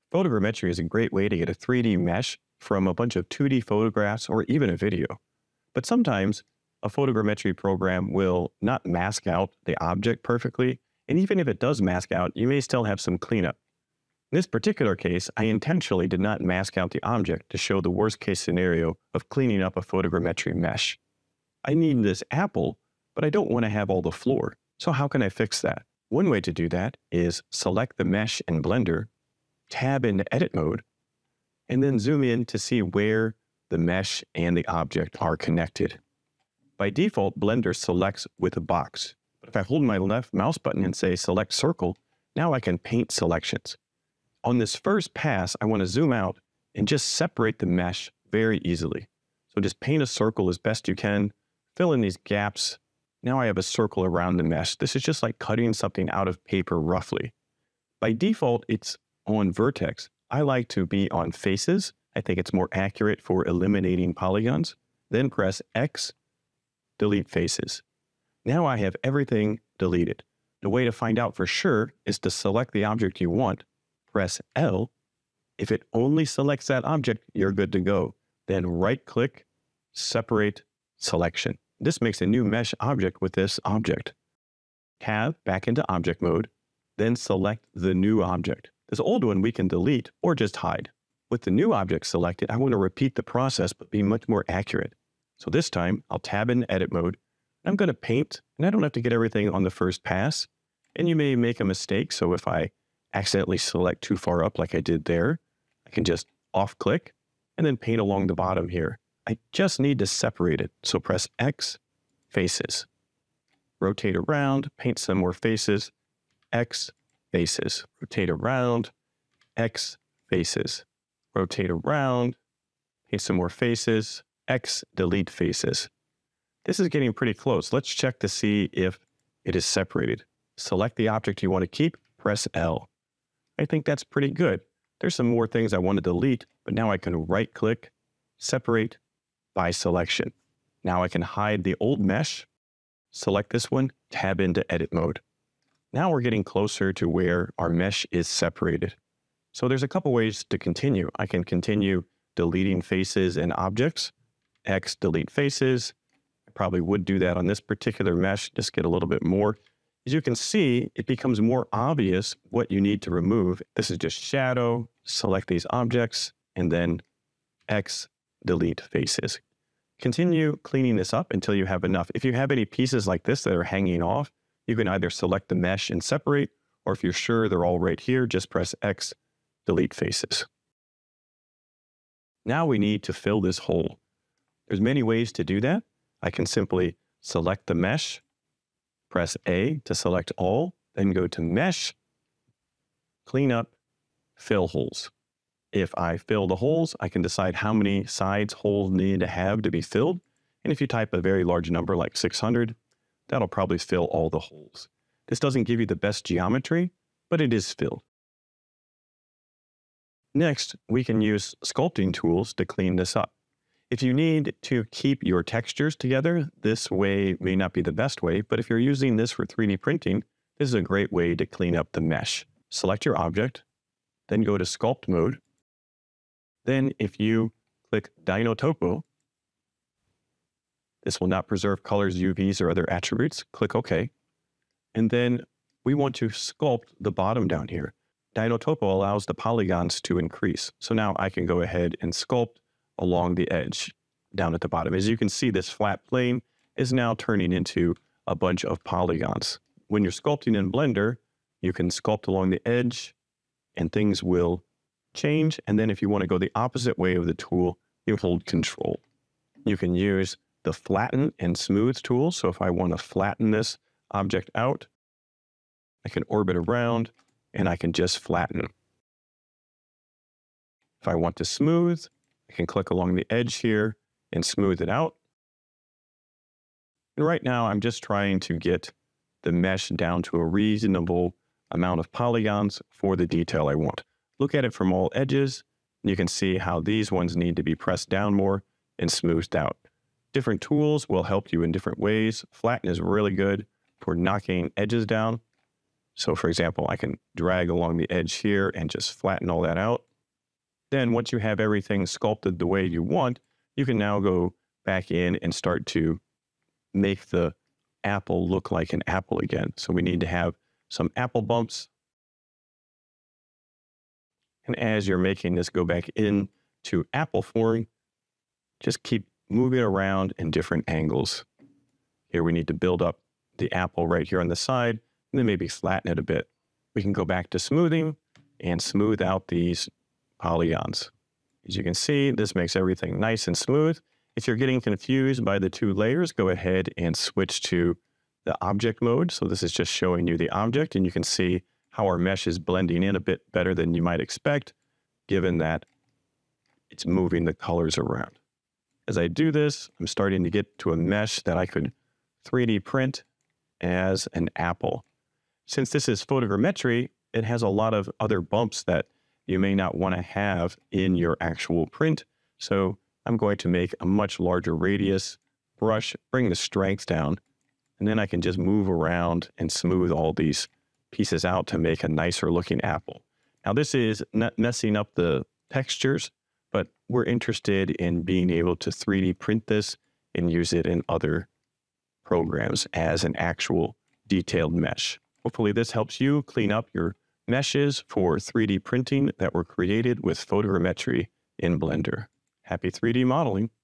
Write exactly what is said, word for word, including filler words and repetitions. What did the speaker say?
Photogrammetry is a great way to get a three D mesh from a bunch of two D photographs or even a video. But sometimes a photogrammetry program will not mask out the object perfectly, and even if it does mask out, you may still have some cleanup. In this particular case, I intentionally did not mask out the object to show the worst case scenario of cleaning up a photogrammetry mesh. I need this apple, but I don't want to have all the floor. So how can I fix that? One way to do that is select the mesh in Blender, tab into edit mode, and then zoom in to see where the mesh and the object are connected. By default, Blender selects with a box. But if I hold my left mouse button and say select circle, now I can paint selections. On this first pass, I want to zoom out and just separate the mesh very easily. So just paint a circle as best you can, fill in these gaps. Now I have a circle around the mesh. This is just like cutting something out of paper roughly. By default, it's on vertex. I like to be on faces. I think it's more accurate for eliminating polygons. Then press X, delete faces. Now I have everything deleted. The way to find out for sure is to select the object you want, press L. If it only selects that object, you're good to go. Then right-click, separate selection. This makes a new mesh object with this object. Tab back into object mode, then select the new object. This old one we can delete or just hide. With the new object selected, I want to repeat the process but be much more accurate. So this time, I'll tab in edit mode. I'm going to paint, and I don't have to get everything on the first pass. And you may make a mistake, so if I accidentally select too far up like I did there, I can just off-click and then paint along the bottom here. I just need to separate it, so press X, faces. Rotate around, paint some more faces, X, faces. Rotate around, X, faces. Rotate around, paint some more faces, X, delete faces. This is getting pretty close. Let's check to see if it is separated. Select the object you want to keep, press L. I think that's pretty good. There's some more things I want to delete, but now I can right-click, separate by selection. Now I can hide the old mesh, select this one, tab into edit mode. Now we're getting closer to where our mesh is separated. So there's a couple ways to continue. I can continue deleting faces and objects, X, delete faces. I probably would do that on this particular mesh, just get a little bit more. As you can see, it becomes more obvious what you need to remove. This is just shadow, select these objects, and then X, delete faces. Continue cleaning this up until you have enough. If you have any pieces like this that are hanging off, you can either select the mesh and separate, or if you're sure they're all right here, just press X, delete faces. Now we need to fill this hole. There's many ways to do that. I can simply select the mesh, press A to select all, then go to Mesh, Clean Up, Fill Holes. If I fill the holes, I can decide how many sides holes need to have to be filled. And if you type a very large number like six hundred, that'll probably fill all the holes. This doesn't give you the best geometry, but it is filled. Next, we can use sculpting tools to clean this up. If you need to keep your textures together, this way may not be the best way, but if you're using this for three D printing, this is a great way to clean up the mesh. Select your object, then go to Sculpt mode. Then if you click Dino Topo, this will not preserve colors, U Vs, or other attributes. Click OK. And then we want to sculpt the bottom down here. Dino Topo allows the polygons to increase. So now I can go ahead and sculpt along the edge down at the bottom. As you can see, this flat plane is now turning into a bunch of polygons. When you're sculpting in Blender, you can sculpt along the edge and things will change. And then if you want to go the opposite way of the tool, you hold Control. You can use the Flatten and Smooth tool. So if I want to flatten this object out, I can orbit around and I can just flatten. If I want to smooth, I can click along the edge here and smooth it out. And right now, I'm just trying to get the mesh down to a reasonable amount of polygons for the detail I want. Look at it from all edges, and you can see how these ones need to be pressed down more and smoothed out. Different tools will help you in different ways. Flatten is really good for knocking edges down. So for example, I can drag along the edge here and just flatten all that out. Then once you have everything sculpted the way you want, you can now go back in and start to make the apple look like an apple again. So we need to have some apple bumps. And as you're making this go back in to apple form, just keep moving around in different angles. Here we need to build up the apple right here on the side, and then maybe flatten it a bit. We can go back to smoothing and smooth out these polygons. As you can see, this makes everything nice and smooth. If you're getting confused by the two layers, go ahead and switch to the object mode. So this is just showing you the object, and you can see how our mesh is blending in a bit better than you might expect, given that it's moving the colors around. As I do this, I'm starting to get to a mesh that I could three D print as an apple. Since this is photogrammetry, it has a lot of other bumps that you may not want to have in your actual print. So I'm going to make a much larger radius brush, bring the strength down, and then I can just move around and smooth all these pieces out to make a nicer looking apple. Now this is not messing up the textures, but we're interested in being able to three D print this and use it in other programs as an actual detailed mesh. Hopefully this helps you clean up your meshes for three D printing that were created with photogrammetry in Blender. Happy three D modeling.